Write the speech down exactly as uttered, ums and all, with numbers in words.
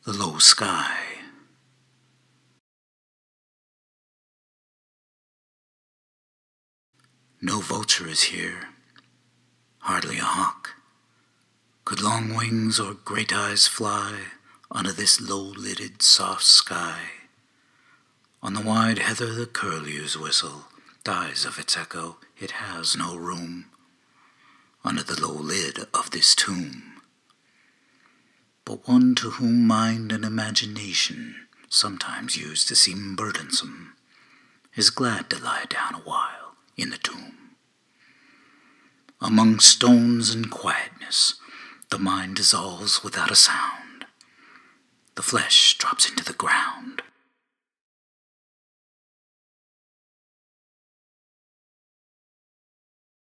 the low sky. No vulture is here, hardly a hawk. Could long wings or great eyes fly under this low-lidded soft sky? On the wide heather the curlew's whistle dies of its echo, it has no room under the low lid of this tomb. But one to whom mind and imagination sometimes used to seem burdensome is glad to lie down a while in the tomb. Among stones and quietness, the mind dissolves without a sound. The flesh drops into the ground.